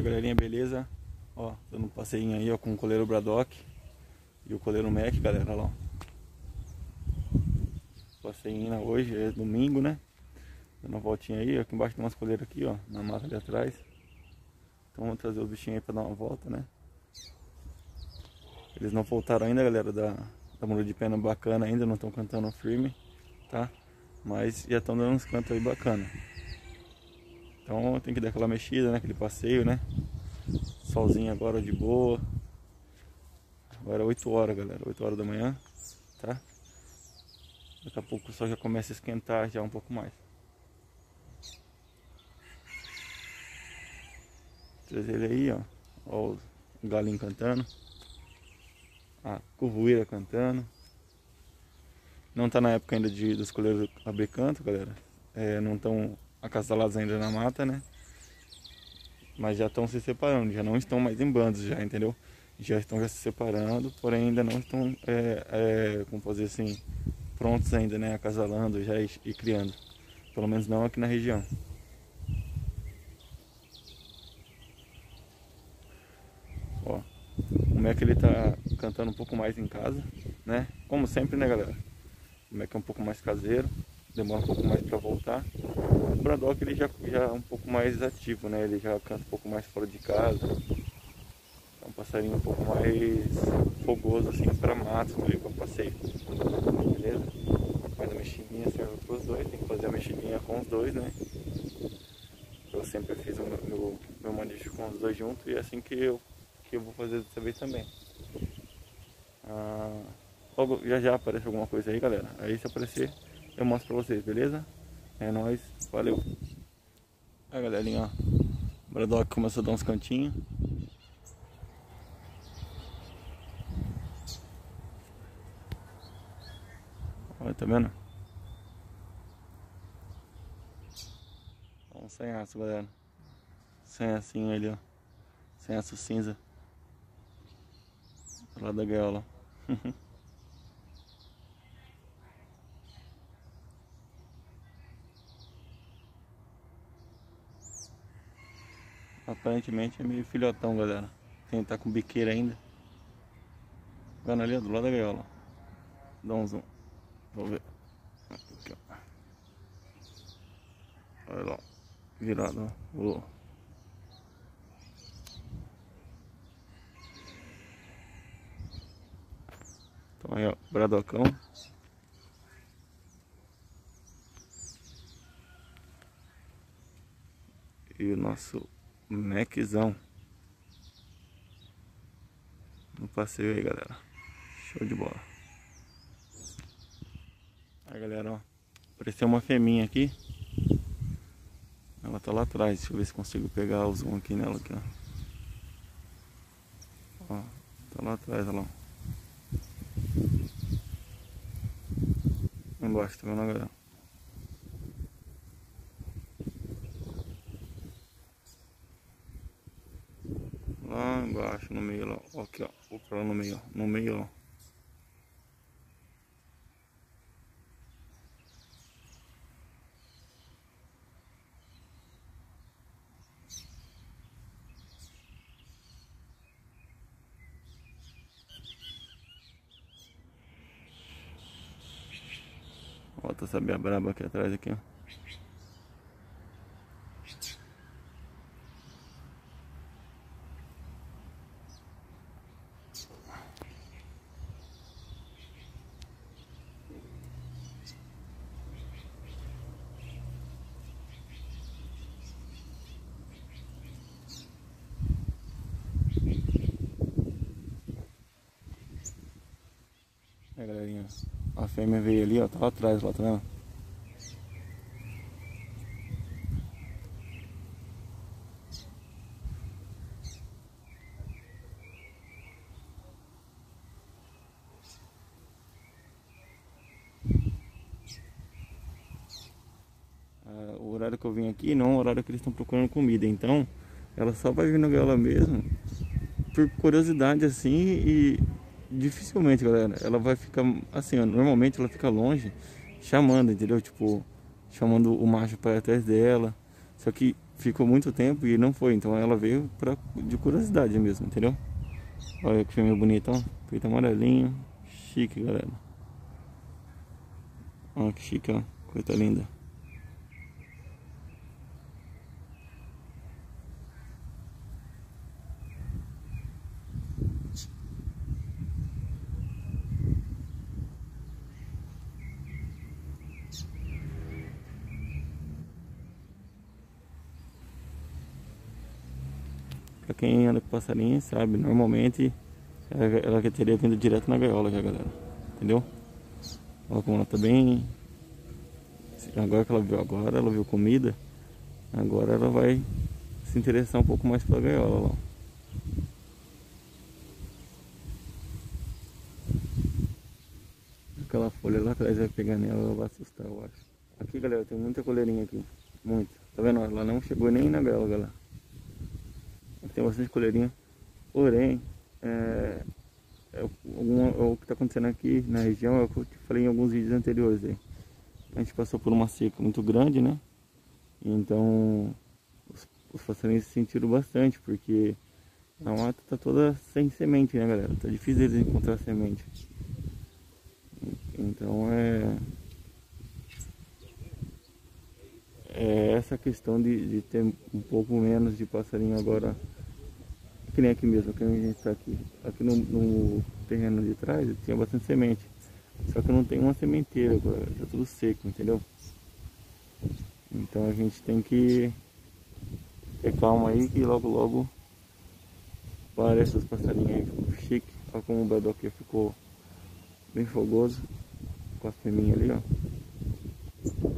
dia, galerinha, beleza? Ó, dando um passeinho aí, ó, com o coleiro Braddock e o coleiro Mac, galera, olha lá, ó. Passeinho hoje, é domingo, né? Dando uma voltinha aí, aqui embaixo tem umas coleiras aqui, ó, na mata ali atrás. Então vamos trazer os bichinhos aí pra dar uma volta, né? Eles não voltaram ainda, galera, da mula de pena bacana ainda, não estão cantando firme, tá? Mas já estão dando uns cantos aí bacana. Então tem que dar aquela mexida, né? Aquele passeio, né? Solzinho agora de boa. Agora é 8 horas, galera, 8 horas da manhã, tá? Daqui a pouco o sol já começa a esquentar já um pouco mais. Trazer ele aí, ó. Ó o galinho cantando. A curvoeira cantando. Não tá na época ainda dos coleiros abrir canto, galera. Não estão acasalados ainda na mata, né? Mas já estão se separando, já não estão mais em bandos já, entendeu? Já estão se separando, porém ainda não estão, como posso dizer assim, prontos ainda, né? Acasalando já e criando. Pelo menos não aqui na região. Ó, o Mac ele tá cantando um pouco mais em casa, né? Como sempre, né, galera? O Mac é um pouco mais caseiro, demora um pouco mais para voltar. O Braddock ele já é um pouco mais ativo, né? Ele já canta um pouco mais fora de casa. É um passarinho um pouco mais fogoso assim para mato, para passeio. Beleza? Faz a mexidinha serve para os dois, tem que fazer a mexidinha com os dois, né? Eu sempre fiz o meu manejo com os dois juntos e é assim que eu vou fazer dessa vez também. Logo já aparece alguma coisa aí, galera. Aí se aparecer eu mostro pra vocês, beleza? É nóis, valeu! Aí, galerinha, ó, o Braddock começou a dar uns cantinhos. Olha, tá vendo? Um sem aço, galera. Sem açinho ali, ó. Sem aço cinza. Do lado da gaiola. Aparentemente é meio filhotão, galera. Tem que tá com biqueira ainda. Vendo ali, ó, do lado da gaiola. Dá um zoom. Vou ver. Aqui, ó. Olha lá. Virado, ó. Então aí, ó, Bradockão. E o nosso Maczão no passeio aí, galera. Show de bola. Aí, galera, ó, apareceu uma fêmea aqui. Ela tá lá atrás. Deixa eu ver se consigo pegar o zoom aqui nela aqui, ó. Ó, tá lá atrás, olha lá. Lá embaixo, tá vendo, galera? Lá embaixo, no meio, lá. Ó, aqui, ó. Vou pra lá no meio, ó. No meio, ó. Ó, tá sabia braba aqui atrás, aqui, ó. Aí, galerinha, a fêmea veio ali, ó, tá lá atrás, lá, tá vendo? O horário que eu vim aqui não é o horário que eles estão procurando comida, então ela só vai vir na gaiola mesmo por curiosidade assim e dificilmente, galera, ela vai ficar assim, ó, normalmente ela fica longe chamando, entendeu? Tipo, chamando o macho para atrás dela. Só que ficou muito tempo e não foi, então ela veio de curiosidade mesmo, entendeu? Olha que filme bonito, ó. Peito amarelinho, chique, galera. Olha que chique, ó. Coisa linda. Pra quem anda com passarinho sabe, normalmente ela teria vindo direto na gaiola já, galera. Entendeu? Olha como ela tá bem. Agora que ela viu agora, ela viu comida. Agora ela vai se interessar um pouco mais pela gaiola lá. Aquela folha lá atrás vai pegar nela, ela vai assustar, eu acho. Aqui, galera, tem muita coleirinha aqui. Muito. Tá vendo? Ela não chegou nem na gaiola, galera. Aqui tem bastante coleirinha. Porém, o que está acontecendo aqui na região é o que eu te falei em alguns vídeos anteriores aí. A gente passou por uma seca muito grande, né? Então os passarinhos se sentiram bastante, porque a mata tá toda sem semente, né, galera? Tá difícil eles encontrar semente. Então é essa questão de ter um pouco menos de passarinho agora. Que nem aqui mesmo, que a gente está aqui. Aqui no terreno de trás tinha bastante semente. Só que não tem uma sementeira agora, tá tudo seco, entendeu? Então a gente tem que ter calma aí, que logo logo aparece os passarinhos aí. Ficou chique. Olha como o bedoque ficou bem fogoso com as fêmeas ali, ó.